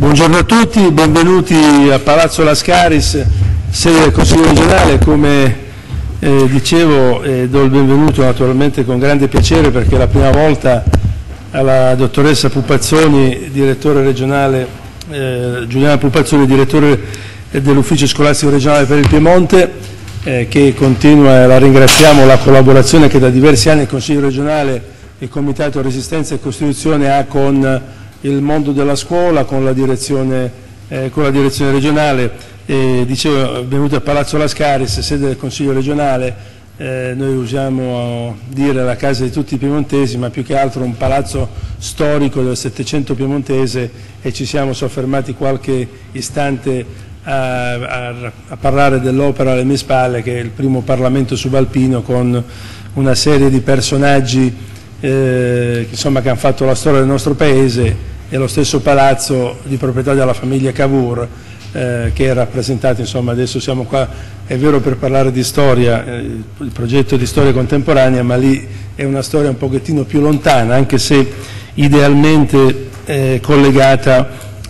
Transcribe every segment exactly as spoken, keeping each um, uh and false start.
Buongiorno a tutti, benvenuti a Palazzo Lascaris, sede del Consiglio regionale. Come eh, dicevo, eh, do il benvenuto naturalmente con grande piacere, perché è la prima volta alla dottoressa Pupazzoni, direttore regionale, eh, Giuliana Pupazzoni, direttore dell'Ufficio Scolastico Regionale per il Piemonte, eh, che continua, la ringraziamo, la collaborazione che da diversi anni il Consiglio regionale e il Comitato Resistenza e Costituzione ha con il mondo della scuola, con la direzione, eh, con la direzione regionale. Eh, dicevo, venuto a Palazzo Lascaris, sede del Consiglio regionale, eh, noi usiamo dire la casa di tutti i piemontesi, ma più che altro un palazzo storico del Settecento piemontese, e ci siamo soffermati qualche istante a, a, a parlare dell'opera alle mie spalle, che è il primo Parlamento subalpino, con una serie di personaggi Eh, insomma, che hanno fatto la storia del nostro paese, e lo stesso palazzo di proprietà della famiglia Cavour, eh, che è rappresentato, insomma, adesso siamo qua, è vero, per parlare di storia, eh, il progetto di storia contemporanea, ma lì è una storia un pochettino più lontana, anche se idealmente eh, collegata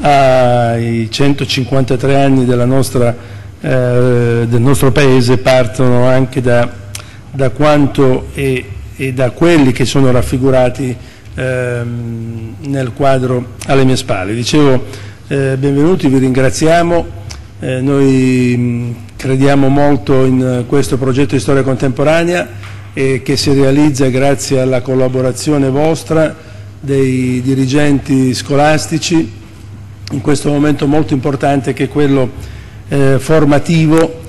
ai centocinquantatré anni della nostra, eh, del nostro paese, partono anche da, da quanto è e da quelli che sono raffigurati ehm, nel quadro alle mie spalle. Dicevo, eh, benvenuti, vi ringraziamo, eh, noi mh, crediamo molto in questo progetto di storia contemporanea, e che si realizza grazie alla collaborazione vostra, dei dirigenti scolastici, in questo momento molto importante, che è quello eh, formativo,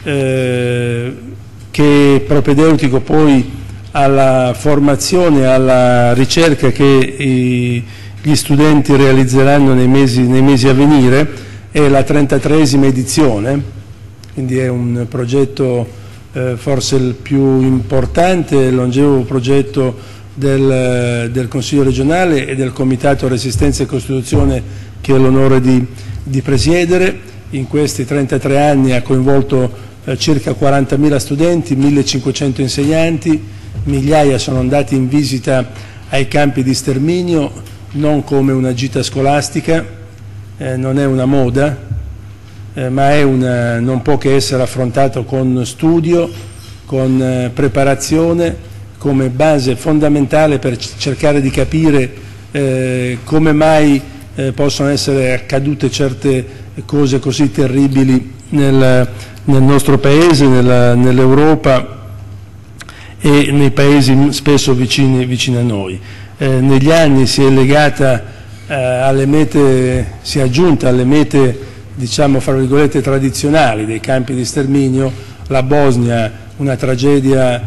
eh, che è propedeutico poi alla formazione, alla ricerca che i, gli studenti realizzeranno nei mesi, nei mesi a venire. È la trentatreesima edizione, quindi è un progetto eh, forse il più importante e longevo progetto del, del Consiglio regionale e del Comitato Resistenza e Costituzione, che ho l'onore di, di presiedere. In questi trentatré anni ha coinvolto eh, circa quarantamila studenti, millecinquecento insegnanti, migliaia sono andati in visita ai campi di sterminio, non come una gita scolastica, eh, non è una moda, eh, ma è una, non può che essere affrontato con studio, con eh, preparazione, come base fondamentale per cercare di capire eh, come mai eh, possono essere accadute certe cose così terribili nel, nel nostro paese, nell'Europa e nei paesi spesso vicini, vicini a noi. Eh, negli anni si è legata eh, alle mete, si è aggiunta alle mete, diciamo, fra virgolette, tradizionali dei campi di sterminio, la Bosnia, una tragedia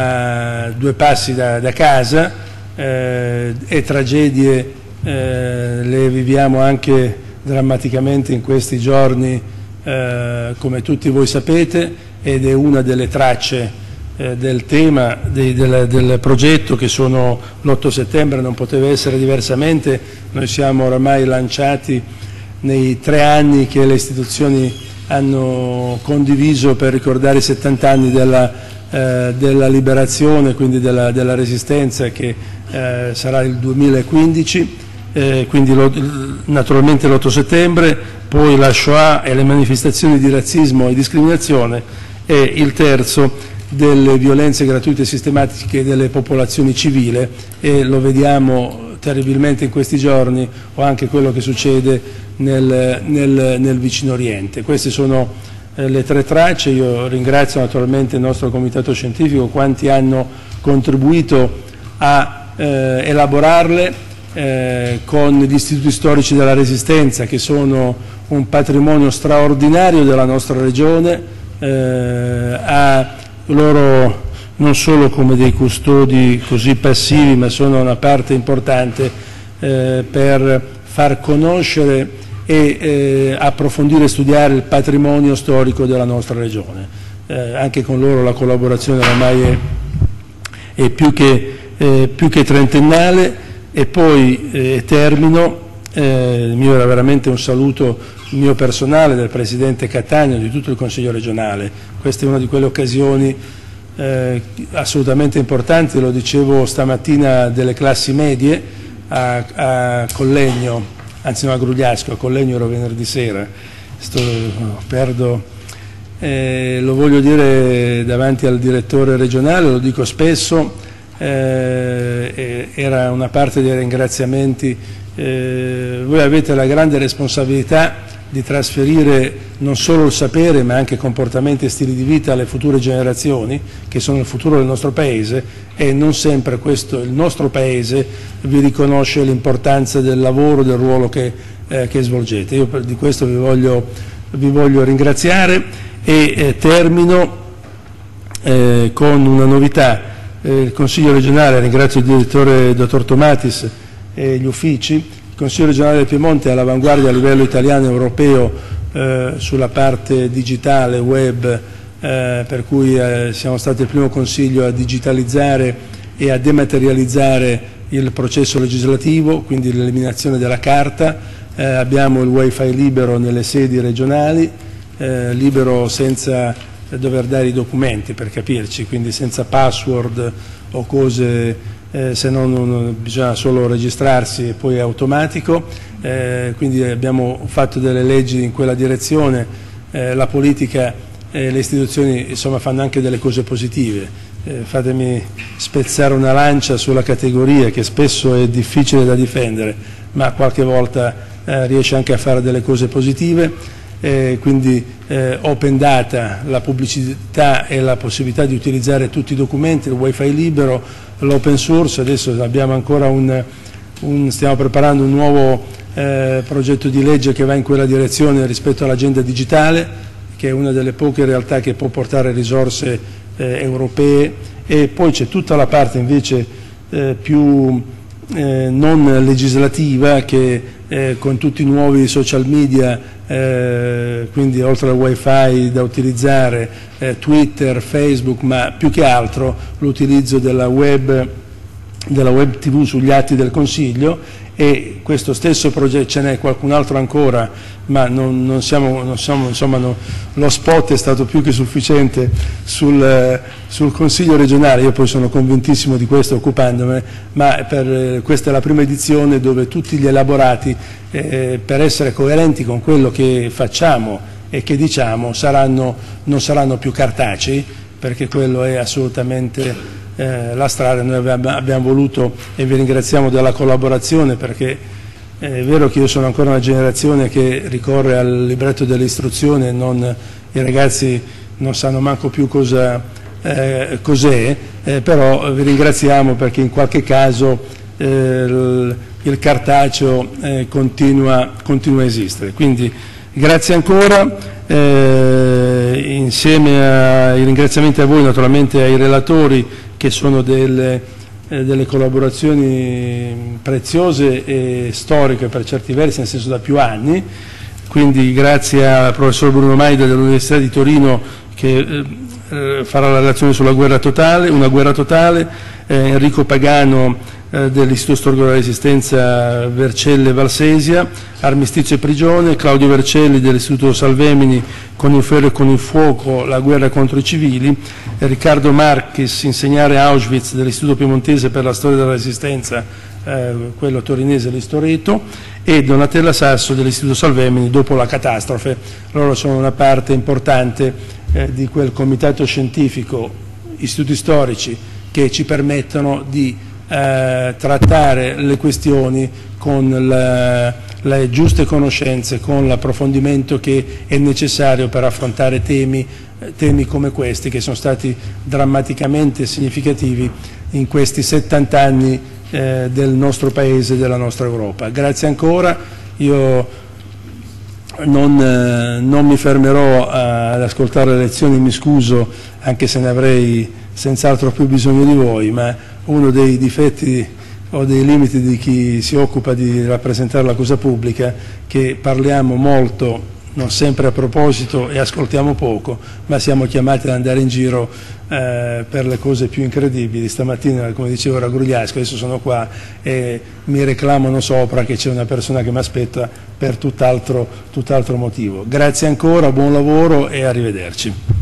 a due passi da, da casa, eh, e tragedie eh, le viviamo anche drammaticamente in questi giorni, eh, come tutti voi sapete, ed è una delle tracce del tema dei, del, del progetto, che sono l'otto settembre, non poteva essere diversamente. Noi siamo oramai lanciati nei tre anni che le istituzioni hanno condiviso per ricordare i settanta anni della, eh, della liberazione, quindi della, della resistenza, che eh, sarà il duemilaquindici, eh, quindi lo, naturalmente l'otto settembre, poi la Shoah e le manifestazioni di razzismo e discriminazione, e il terzo delle violenze gratuite e sistematiche delle popolazioni civili, e lo vediamo terribilmente in questi giorni, o anche quello che succede nel, nel, nel vicino Oriente. Queste sono eh, le tre tracce. Io ringrazio naturalmente il nostro comitato scientifico, quanti hanno contribuito a eh, elaborarle, eh, con gli istituti storici della Resistenza, che sono un patrimonio straordinario della nostra regione, eh, a loro non solo come dei custodi così passivi, ma sono una parte importante eh, per far conoscere e eh, approfondire e studiare il patrimonio storico della nostra regione. Eh, anche con loro la collaborazione ormai è, è più, che, eh, più che trentennale. E poi eh, termino, eh, il mio era veramente un saluto mio personale, del Presidente Cattaneo, di tutto il Consiglio regionale. Questa è una di quelle occasioni eh, assolutamente importanti, lo dicevo stamattina, delle classi medie a, a Collegno, anzi no, a Grugliasco, a Collegno ero venerdì sera, sto, no, perdo, eh, lo voglio dire davanti al direttore regionale, lo dico spesso, eh, era una parte dei ringraziamenti, eh, voi avete la grande responsabilità di trasferire non solo il sapere ma anche comportamenti e stili di vita alle future generazioni che sono il futuro del nostro Paese, e non sempre questo, il nostro Paese vi riconosce l'importanza del lavoro, del ruolo che, eh, che svolgete. Io per, di questo vi voglio, vi voglio ringraziare e eh, termino eh, con una novità. Eh, il Consiglio regionale, ringrazio il direttore dottor Tomatis e gli uffici. Il Consiglio regionale del Piemonte è all'avanguardia a livello italiano e europeo eh, sulla parte digitale, web, eh, per cui eh, siamo stati il primo Consiglio a digitalizzare e a dematerializzare il processo legislativo, quindi l'eliminazione della carta. Eh, abbiamo il wifi libero nelle sedi regionali, eh, libero senza dover dare i documenti, per capirci, quindi senza password o cose. Eh, se non, non bisogna solo registrarsi e poi è automatico, eh, quindi abbiamo fatto delle leggi in quella direzione, eh, la politica e le istituzioni insomma fanno anche delle cose positive, eh, fatemi spezzare una lancia sulla categoria che spesso è difficile da difendere ma qualche volta eh, riesce anche a fare delle cose positive. Eh, quindi eh, open data, la pubblicità e la possibilità di utilizzare tutti i documenti, il wifi libero, l'open source. Adesso abbiamo ancora un, un, stiamo preparando un nuovo eh, progetto di legge che va in quella direzione rispetto all'agenda digitale, che è una delle poche realtà che può portare risorse eh, europee, e poi c'è tutta la parte invece eh, più eh, non legislativa che eh, con tutti i nuovi social media, Eh, quindi oltre al wifi da utilizzare, eh, Twitter, Facebook, ma più che altro l'utilizzo della web, della web tivù sugli atti del Consiglio, e questo stesso progetto, ce n'è qualcun altro ancora, ma non, non siamo, non siamo insomma, no, lo spot è stato più che sufficiente sul, eh, sul Consiglio regionale. Io poi sono convintissimo di questo occupandomene, ma per, eh, questa è la prima edizione dove tutti gli elaborati, eh, per essere coerenti con quello che facciamo e che diciamo, saranno, non saranno più cartacei, perché quello è assolutamente Eh, la strada. Noi abbiamo, abbiamo voluto, e vi ringraziamo della collaborazione, perché è vero che io sono ancora una generazione che ricorre al libretto delle istruzioni, non, i ragazzi non sanno manco più cosa eh, cos'è, eh, però vi ringraziamo perché in qualche caso eh, il, il cartaceo eh, continua, continua a esistere. Quindi grazie ancora, eh, insieme ai ringraziamenti a voi, naturalmente ai relatori, che sono delle, eh, delle collaborazioni preziose e storiche per certi versi, nel senso da più anni. Quindi grazie al professor Bruno Maida dell'Università di Torino, che eh, farà la relazione sulla guerra totale, una guerra totale, eh, Enrico Pagano eh, dell'Istituto Storico della Resistenza Vercelle Valsesia, Armistizio e prigione, Claudio Vercelli dell'Istituto Salvemini, Con il ferro e con il fuoco, la guerra contro i civili, Riccardo Marchis, insegnare a Auschwitz dell'Istituto Piemontese per la storia della Resistenza, eh, quello torinese l'Istoreto, e Donatella Sasso dell'Istituto Salvemini dopo la catastrofe. Loro sono una parte importante eh, di quel comitato scientifico, istituti storici, che ci permettono di eh, trattare le questioni con la, le giuste conoscenze, con l'approfondimento che è necessario per affrontare temi, temi come questi, che sono stati drammaticamente significativi in questi settanta anni eh, del nostro Paese e della nostra Europa. Grazie ancora, io non, eh, non mi fermerò ad ascoltare le lezioni, mi scuso, anche se ne avrei senz'altro più bisogno di voi, ma uno dei difetti o dei limiti di chi si occupa di rappresentare la cosa pubblica, che parliamo molto, non sempre a proposito, e ascoltiamo poco, ma siamo chiamati ad andare in giro eh, per le cose più incredibili. Stamattina, come dicevo, era a Grugliasco, adesso sono qua e mi reclamano sopra che c'è una persona che mi aspetta per tutt'altro tutt'altro motivo. Grazie ancora, buon lavoro e arrivederci.